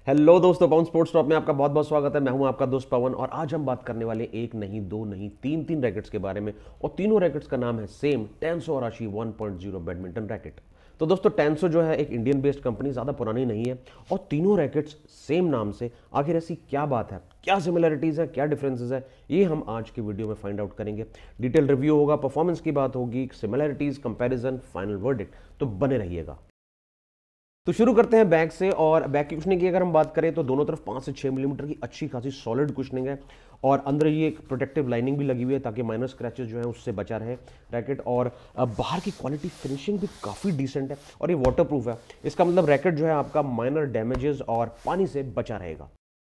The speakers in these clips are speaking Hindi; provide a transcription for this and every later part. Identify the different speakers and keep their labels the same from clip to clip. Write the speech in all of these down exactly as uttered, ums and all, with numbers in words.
Speaker 1: हेलो दोस्तों, पवन स्पोर्ट्स टॉप में आपका बहुत बहुत स्वागत है। मैं हूं आपका दोस्त पवन और आज हम बात करने वाले एक नहीं, दो नहीं, तीन तीन रैकेट्स के बारे में। और तीनों रैकेट्स का नाम है same Tenso Arashi one point zero badminton racket. तो दोस्तों, टेंसो जो है एक इंडियन बेस्ड कंपनी, ज़्यादा पुरानी नहीं है और तीनों रैकेट्स सेम नाम से। आखिर ऐसी क्या बात है, क्या सिमिलरिटीज़ है, क्या डिफरेंसेस है, ये हम आज के वीडियो में फाइंड आउट करेंगे। डिटेल रिव्यू होगा, परफॉर्मेंस की बात होगी, सिमिलरिटीज़, कंपैरिजन, फाइनल वर्डिक्ट। तो बने रहिएगा। तो शुरू करते हैं बैक से। और बैक की कुशनिंग की अगर हम बात करें तो दोनों तरफ पाँच से छः मिलीमीटर की अच्छी खासी सॉलिड कुशनिंग है और अंदर ये एक प्रोटेक्टिव लाइनिंग भी लगी हुई है ताकि माइनर स्क्रैचेस जो है उससे बचा रहे रैकेट। और बाहर की क्वालिटी फिनिशिंग भी काफ़ी डिसेंट है और ये वाटर प्रूफ है। इसका मतलब रैकेट जो है आपका माइनर डैमेजेस और पानी से बचा रहेगा।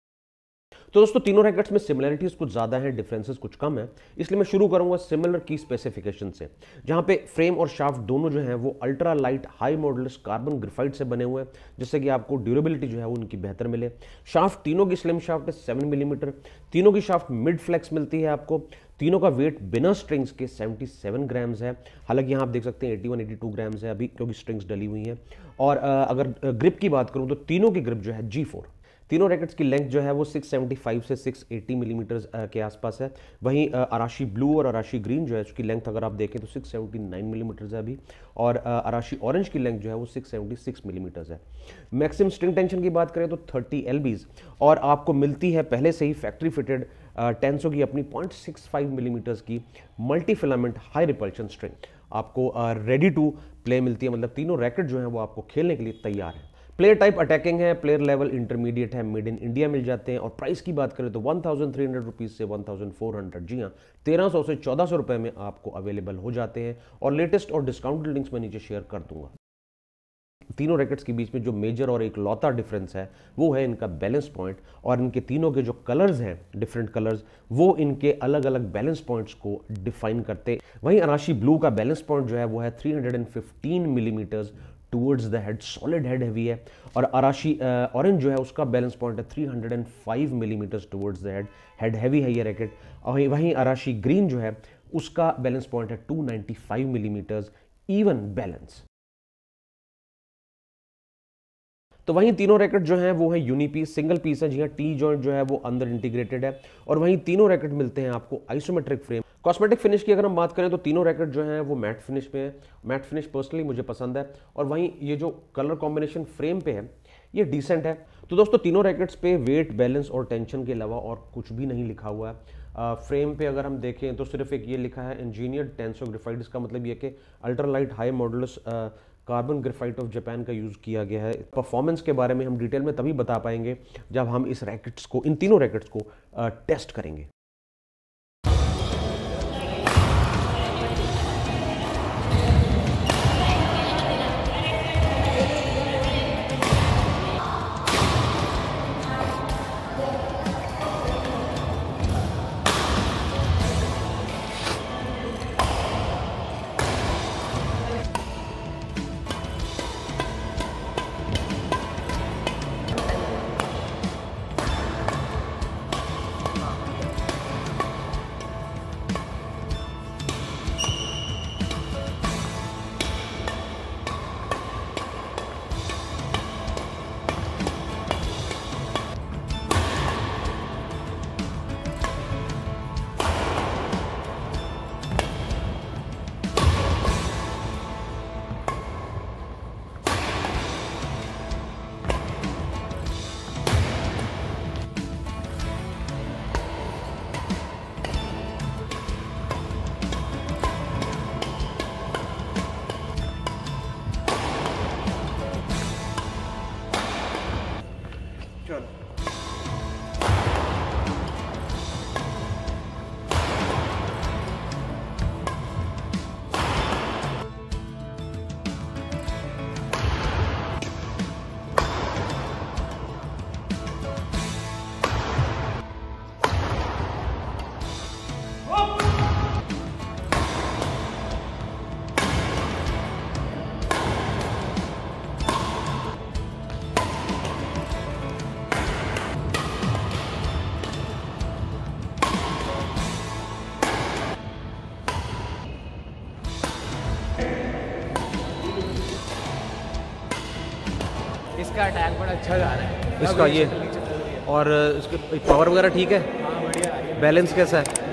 Speaker 1: तो दोस्तों, तीनों रैकेट्स में सिमिलरिटीज कुछ ज़्यादा हैं, डिफरेंसेस कुछ कम है। इसलिए मैं शुरू करूंगा सिमिलर की स्पेसिफिकेशन से, जहां पे फ्रेम और शाफ्ट दोनों जो हैं वो ultra light high modulus carbon graphite से बने हुए हैं, जिससे कि आपको ड्यूरेबिलिटी जो है वो उनकी बेहतर मिले। शाफ्ट तीनों की स्लिम शाफ्ट है सेवन मिलीमीटर। तीनों की शाफ्ट मिड फ्लेक्स मिलती है आपको। तीनों का वेट बिना स्ट्रिंग्स के सतहत्तर ग्राम्स है। हालांकि यहाँ आप देख सकते हैं इक्यासी बयासी ग्राम्स है अभी, क्योंकि स्ट्रिंग्स डली हुई हैं। और अगर ग्रिप की बात करूँ तो तीनों की ग्रिप जो है जी फोर। तीनों रैकेट्स की लेंथ जो है वो छह सौ पचहत्तर से छह सौ अस्सी मिलीमीटर के आसपास है। वहीं अराशी ब्लू और अराशी ग्रीन जो है उसकी लेंथ अगर आप देखें तो छह सौ उन्यासी मिलीमीटर है अभी। और अराशी ऑरेंज की लेंथ जो है वो छह सौ छिहत्तर मिलीमीटर है। मैक्सिमम स्ट्रिंग टेंशन की बात करें तो तीस एलबीज और आपको मिलती है पहले से ही फैक्ट्री फिटेड टेंसो की अपनी पॉइंट सिक्स फाइव मिलीमीटर की multi filament high repulsion string आपको रेडी टू प्ले मिलती है। मतलब तीनों रैकेट जो है वो आपको खेलने के लिए तैयार है। प्लेयर टाइप अटैकिंग है, प्लेयर लेवल इंटरमीडिएट है, मेड इन इंडिया मिल जाते हैं। और प्राइस की बात करें तो one thousand three hundred rupees से वन थाउजेंड फोर हंड्रेड, जी हाँ, तेरह सौ से चौदह सौ रुपए में आपको अवेलेबल हो जाते हैं। और लेटेस्ट और डिस्काउंटेड लिंक्स मैं नीचे शेयर कर दूंगा। तीनों रैकेट्स के बीच में जो मेजर और एक लौता डिफरेंस है वो है इनका बैलेंस पॉइंट। और इनके तीनों के जो कलर्स हैं, डिफरेंट कलर्स, वो इनके अलग अलग बैलेंस पॉइंट्स को डिफाइन करते। वहीं अराशी ब्लू का बैलेंस पॉइंट जो है वो है three hundred fifteen millimetres towards the head, solid head heavy है। और अराशी ऑरेंज जो है उसका बैलेंस पॉइंट है three hundred five millimetres towards the head, head heavy है ये रैकेट। और वहीं अराशी ग्रीन जो है उसका बैलेंस पॉइंट है two ninety five millimetres, even balance. तो वहीं तीनों रैकेट जो हैं वो है यूनिपीस, सिंगल पीस है। जी हाँ, टी जॉइंट जो है वो अंदर इंटीग्रेटेड है। और वहीं तीनों रैकेट मिलते हैं आपको आइसोमेट्रिक फ्रेम। कॉस्मेटिक फिनिश की अगर हम बात करें तो तीनों रैकेट जो हैं वो मैट फिनिश में है। मैट फिनिश पर्सनली मुझे पसंद है। और वहीं ये जो कलर कॉम्बिनेशन फ्रेम पे है ये डिसेंट है। तो दोस्तों, तीनों रैकेट्स पे वेट, बैलेंस और टेंशन के अलावा और कुछ भी नहीं लिखा हुआ है। फ्रेम पे अगर हम देखें तो सिर्फ एक ये लिखा है इंजीनियर्ड टेंसो ग्रेफाइट। इसका मतलब ये कि ultra light high modulus carbon graphite of Japan का यूज़ किया गया है। परफॉर्मेंस के बारे में हम डिटेल में तभी बता पाएंगे जब हम इस रैकेट्स को, इन तीनों रैकेट्स को टेस्ट करेंगे।
Speaker 2: इसका अटैक बड़ा अच्छा जा रहा है।
Speaker 1: इसका ये, और इसके पावर वगैरह ठीक है, बैलेंस कैसा है,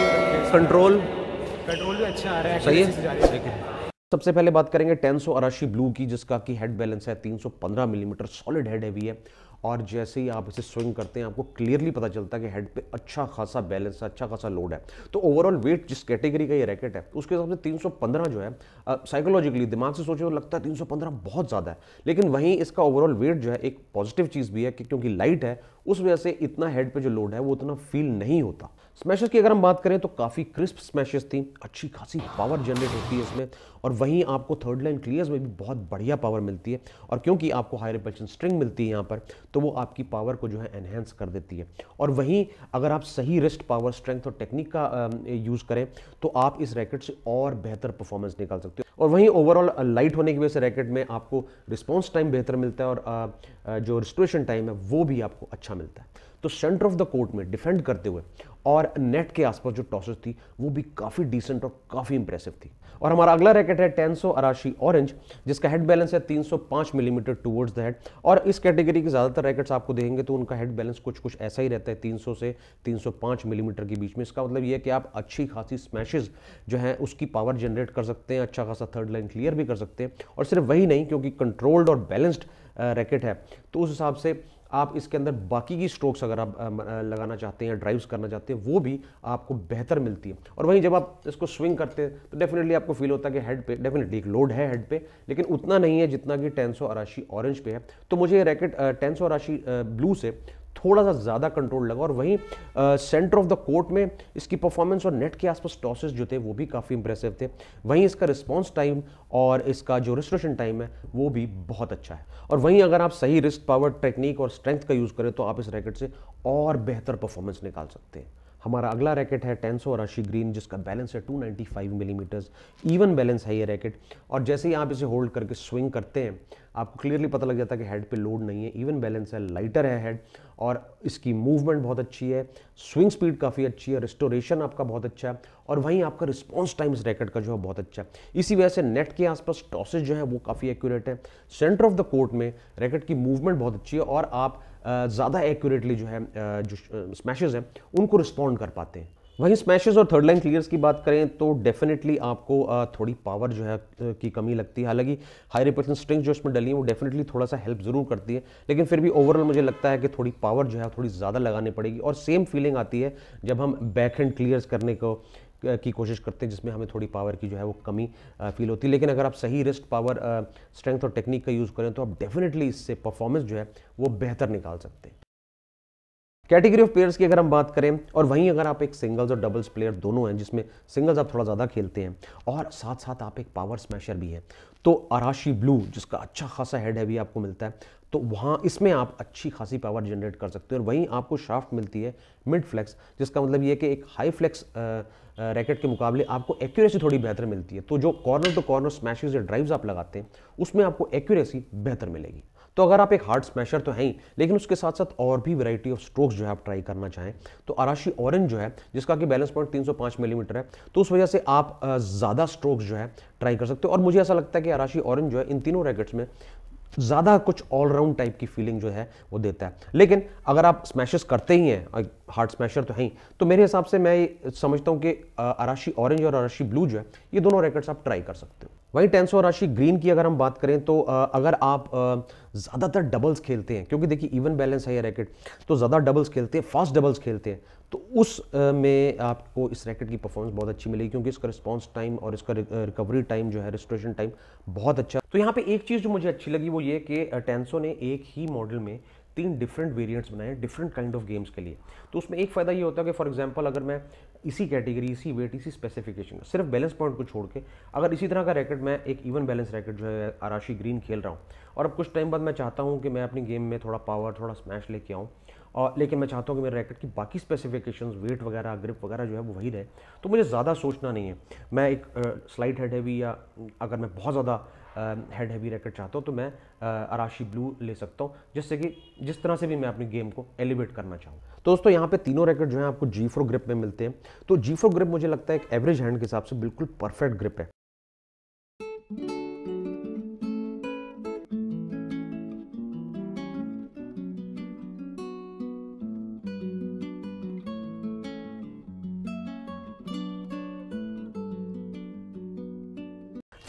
Speaker 1: कंट्रोल
Speaker 2: कंट्रोल भी अच्छा आ रहा है,
Speaker 1: सही है। सबसे पहले बात करेंगे टेंसो अराशी ब्लू की, जिसका कि हेड बैलेंस है तीन सौ पंद्रह मिलीमीटर, सॉलिड हेड हैवी है। और जैसे ही आप इसे स्विंग करते हैं आपको क्लियरली पता चलता है कि हेड पे अच्छा खासा बैलेंस है, अच्छा खासा लोड है। तो ओवरऑल वेट जिस कैटेगरी का ये रैकेट है उसके हिसाब से तीन सौ पंद्रह जो है, साइकोलॉजिकली दिमाग से सोचे तो लगता है तीन सौ पंद्रह बहुत ज़्यादा है, लेकिन वहीं इसका ओवरऑल वेट जो है एक पॉजिटिव चीज़ भी है कि क्योंकि लाइट है उस वजह से इतना हेड पे जो लोड है वो उतना फील नहीं होता। स्मैशेस की अगर हम बात करें तो काफ़ी क्रिस्प स्मैशेस थी, अच्छी खासी पावर जनरेट होती है इसमें, और वहीं आपको थर्ड लाइन क्लियर्स में भी बहुत बढ़िया पावर मिलती है। और क्योंकि आपको हाई रिपल्शन स्ट्रिंग मिलती है यहाँ पर, तो वो आपकी पावर को जो है एनहेंस कर देती है। और वहीं अगर आप सही रिस्ट पावर, स्ट्रेंथ और टेक्निक का यूज़ करें तो आप इस रैकेट से और बेहतर परफॉर्मेंस निकाल सकते हो। और वहीं ओवरऑल लाइट होने की वजह से रैकेट में आपको रिस्पॉन्स टाइम बेहतर मिलता है, और जो रिस्टोरेशन टाइम है वो भी आपको अच्छा मिलता है। तो सेंटर ऑफ द कोर्ट में डिफेंड करते हुए और नेट के आसपास जो टॉसेस थी वो भी काफ़ी डिसेंट और काफ़ी इंप्रेसिव थी। और हमारा अगला रैकेट है टेंसो अराशी ऑरेंज, जिसका हेड बैलेंस है तीन सौ पाँच मिलीमीटर टुवर्ड्स द हेड। और इस कैटेगरी के ज़्यादातर रैकेट्स आपको देखेंगे तो उनका हेड बैलेंस कुछ कुछ ऐसा ही रहता है, तीन सौ से तीन सौ पाँच मिलीमीटर के बीच में। इसका मतलब ये है कि आप अच्छी खासी स्मैशेस जो हैं उसकी पावर जनरेट कर सकते हैं, अच्छा खासा थर्ड लाइन क्लियर भी कर सकते हैं। और सिर्फ वही नहीं, क्योंकि कंट्रोल्ड और बैलेंस्ड रैकेट है तो उस हिसाब से आप इसके अंदर बाकी की स्ट्रोक्स अगर आप लगाना चाहते हैं या ड्राइव्स करना चाहते हैं वो भी आपको बेहतर मिलती है। और वहीं जब आप इसको स्विंग करते हैं तो डेफिनेटली आपको फील होता है कि हेड पे डेफिनेटली एक लोड है हेड पे, लेकिन उतना नहीं है जितना कि टेंसो अराशी ऑरेंज पे है। तो मुझे ये रैकेट टेंसो अराशी ब्लू से थोड़ा सा ज़्यादा कंट्रोल लगा। और वहीं सेंटर ऑफ द कोर्ट में इसकी परफॉर्मेंस और नेट के आसपास टॉसेस जो थे वो भी काफ़ी इंप्रेसिव थे। वहीं इसका रिस्पॉन्स टाइम और इसका जो रिस्टोरेशन टाइम है वो भी बहुत अच्छा है। और वहीं अगर आप सही रिस्ट पावर, टेक्निक और स्ट्रेंथ का यूज़ करें तो आप इस रैकेट से और बेहतर परफॉर्मेंस निकाल सकते हैं। हमारा अगला रैकेट है टेंसो अराशी ग्रीन, जिसका बैलेंस है दो सौ पचानवे मिलीमीटर्स, इवन बैलेंस है ये रैकेट। और जैसे ही आप इसे होल्ड करके स्विंग करते हैं आपको क्लियरली पता लग जाता है कि हेड पे लोड नहीं है, इवन बैलेंस है, लाइटर है हेड, और इसकी मूवमेंट बहुत अच्छी है, स्विंग स्पीड काफ़ी अच्छी है, रिस्टोरेशन आपका बहुत अच्छा है, और वहीं आपका रिस्पॉन्स टाइम इस रैकेट का जो है बहुत अच्छा है। इसी वजह से नेट के आसपास टॉसेज जो है वो काफ़ी एक्यूरेट है। सेंटर ऑफ द कोर्ट में रैकेट की मूवमेंट बहुत अच्छी है और आप ज़्यादा एक्यूरेटली जो है जो स्मैशेस हैं उनको रिस्पॉन्ड कर पाते हैं। वहीं स्मैशेस और थर्ड लाइन क्लियर्स की बात करें तो डेफिनेटली आपको थोड़ी पावर जो है की कमी लगती है। हालांकि हाई रिपल्शन स्ट्रिंग जो इसमें डली है वो डेफिनेटली थोड़ा सा हेल्प ज़रूर करती है, लेकिन फिर भी ओवरऑल मुझे लगता है कि थोड़ी पावर जो है थोड़ी ज़्यादा लगानी पड़ेगी। और सेम फीलिंग आती है जब हम बैक हैंड क्लियर्स करने को की कोशिश करते हैं, जिसमें हमें थोड़ी पावर की जो है वो कमी फील होती है। लेकिन अगर आप सही रिस्ट पावर, स्ट्रेंथ और टेक्निक का यूज़ करें तो आप डेफिनेटली इससे परफॉर्मेंस जो है वो बेहतर निकाल सकते हैं। कैटेगरी ऑफ प्लेयर्स की अगर हम बात करें, और वहीं अगर आप एक सिंगल्स और डबल्स प्लेयर दोनों हैं, जिसमें सिंगल्स आप थोड़ा ज़्यादा खेलते हैं और साथ साथ आप एक पावर स्मैशर भी हैं, तो अराशी ब्लू जिसका अच्छा खासा हेड हैवी आपको मिलता है, तो वहाँ इसमें आप अच्छी खासी पावर जनरेट कर सकते हैं। और वहीं आपको शाफ्ट मिलती है मिड फ्लेक्स, जिसका मतलब ये है कि एक हाई फ्लेक्स रैकेट के मुकाबले आपको एक्यूरेसी थोड़ी बेहतर मिलती है। तो जो कॉर्नर टू कॉर्नर स्मैशेस या ड्राइव्स आप लगाते हैं उसमें आपको एक्यूरेसी बेहतर मिलेगी। तो अगर आप एक हार्ड स्मैशर तो हैं ही, लेकिन उसके साथ साथ और भी वैरायटी ऑफ स्ट्रोक्स जो है आप ट्राई करना चाहें तो अराशी ऑरेंज जो है, जिसका कि बैलेंस पॉइंट तीन सौ पाँच मिलीमीटर है, तो उस वजह से आप ज़्यादा स्ट्रोक्स जो है ट्राई कर सकते हो। और मुझे ऐसा लगता है कि अराशी ऑरेंज जो है इन तीनों रैकेट्स में ज़्यादा कुछ ऑलराउंड टाइप की फीलिंग जो है वो देता है। लेकिन अगर आप स्मैशेस करते ही हैं, हार्ड स्मैशर तो हैं ही, तो मेरे हिसाब से मैं समझता हूं कि अराशी ऑरेंज और अराशी ब्लू जो है ये दोनों रैकेट्स आप ट्राई कर सकते हो। वहीं टेंसो अराशी ग्रीन की अगर हम बात करें तो अगर आप ज़्यादातर डबल्स खेलते हैं, क्योंकि देखिए इवन बैलेंस है ये रैकेट, तो ज़्यादा डबल्स खेलते हैं, फास्ट डबल्स खेलते हैं, तो उस में आपको इस रैकेट की परफॉर्मेंस बहुत अच्छी मिलेगी, क्योंकि इसका रिस्पॉन्स टाइम और इसका रिकवरी टाइम जो है, रिस्टोरेशन टाइम बहुत अच्छा। तो यहाँ पे एक चीज़ जो मुझे अच्छी लगी वो ये कि टेंसो ने एक ही मॉडल में तीन डिफरेंट वेरिएंट्स बनाए डिफरेंट काइंड ऑफ गेम्स के लिए। तो उसमें एक फ़ायदा ये होता है कि फॉर एग्जांपल अगर मैं इसी कैटेगरी, इसी वेट, इसी स्पेसिफिकेशन, सिर्फ बैलेंस पॉइंट को छोड़ के अगर इसी तरह का रैकेट मैं एक इवन बैलेंस रैकेट जो है अराशी ग्रीन खेल रहा हूँ, और अब कुछ टाइम बाद मैं चाहता हूँ कि मैं अपनी गेम में थोड़ा पावर, थोड़ा स्मैश लेके आऊँ, और लेकिन मैं चाहता हूँ कि मेरे रैकेट की बाकी स्पेसिफिकेशंस, वेट वगैरह, ग्रिप वगैरह जो है वो वही रहे, तो मुझे ज़्यादा सोचना नहीं है। मैं एक स्लाइट हेड हैवी, या अगर मैं बहुत ज़्यादा हेड हैवी रैकेट चाहता हूँ तो मैं अराशी ब्लू ले सकता हूँ, जिससे कि जिस तरह से भी मैं अपनी गेम को एलिवेट करना चाहूँ। तो दोस्तों यहाँ पे तीनों रैकेट जो हैं आपको जी फोर ग्रिप में मिलते हैं। तो जी फोर ग्रिप मुझे लगता है एक एवरेज हैंड के हिसाब से बिल्कुल परफेक्ट ग्रिप है।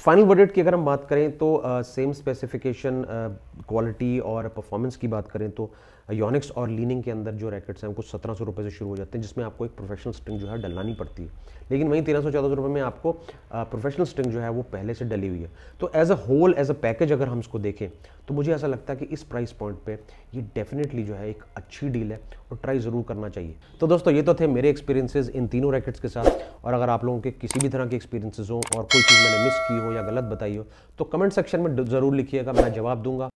Speaker 1: फाइनल वर्डिक्ट की अगर हम बात करें तो सेम स्पेसिफिकेशन, क्वालिटी और परफॉर्मेंस की बात करें तो योनिक्स और लीनिंग के अंदर जो रैकेट्स हैं वो कुछ सत्रह सौ रुपये से शुरू हो जाते हैं, जिसमें आपको एक प्रोफेशनल स्ट्रिंग जो है डलवानी पड़ती है। लेकिन वहीं तेरह सौ चौदह सौ रुपये में आपको प्रोफेशनल स्ट्रिंग जो है वो पहले से डली हुई है। तो as a whole, as a package अगर हम इसको देखें तो मुझे ऐसा लगता है कि इस प्राइस पॉइंट पे ये डेफिनेटली जो है एक अच्छी डील है और ट्राई ज़रूर करना चाहिए। तो दोस्तों ये तो थे मेरे एक्सपीरियंसेस इन तीनों रैकेट्स के साथ, और अगर आप लोगों के किसी भी तरह के एक्सपीरियंसेस हो और कोई चीज़ मैंने मिस की हो या गलत बताई हो तो कमेंट सेक्शन में ज़रूर लिखिएगा, मैं जवाब दूंगा।